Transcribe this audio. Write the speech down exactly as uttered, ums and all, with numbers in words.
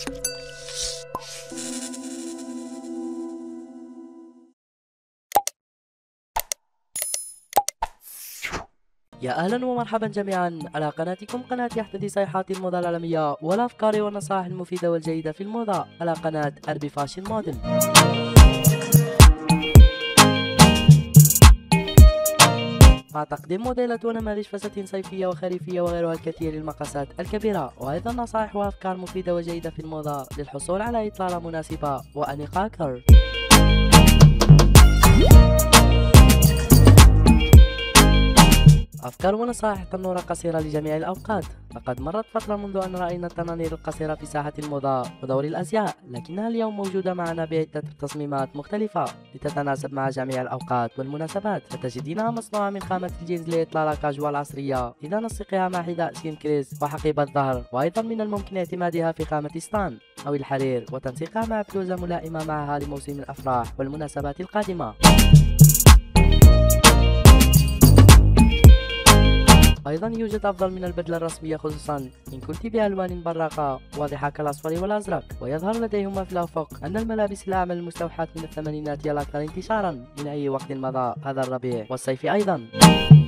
يا أهلا ومرحبا جميعا على قناتكم قناة أحدث صيحات الموضة العالمية والأفكار والنصائح المفيدة والجيدة في الموضة على قناة أربي فاشن موديل. مع تقديم موديلات ونماذج فساتين صيفية وخريفية وغيرها الكثير للمقاسات الكبيرة، وأيضا نصائح وأفكار مفيدة وجيدة في الموضة للحصول على إطلالة مناسبة وأنيقة أكثر. أفكار ونصائح تنورة قصيرة لجميع الأوقات. لقد مرت فترة منذ أن رأينا التنانير القصيرة في ساحة الموضة ودور الأزياء، لكنها اليوم موجودة معنا بعدة تصميمات مختلفة لتتناسب مع جميع الأوقات والمناسبات، فتجدينها مصنوعة من خامة الجينز لإطلالة كاجوال عصرية، إذا نسقها مع حذاء سكين كريز وحقيبة ظهر، وأيضا من الممكن اعتمادها في خامة ستان أو الحرير وتنسيقها مع بلوزة ملائمة معها لموسم الأفراح والمناسبات القادمة. أيضا يوجد أفضل من البدلة الرسمية، خصوصا إن كنت بألوان براقة واضحة كالأصفر والأزرق. ويظهر لديهما في الأفق أن الملابس الأعمال المستوحاة من الثمانينات هي الأكثر انتشارا من أي وقت مضى هذا الربيع والصيف أيضا.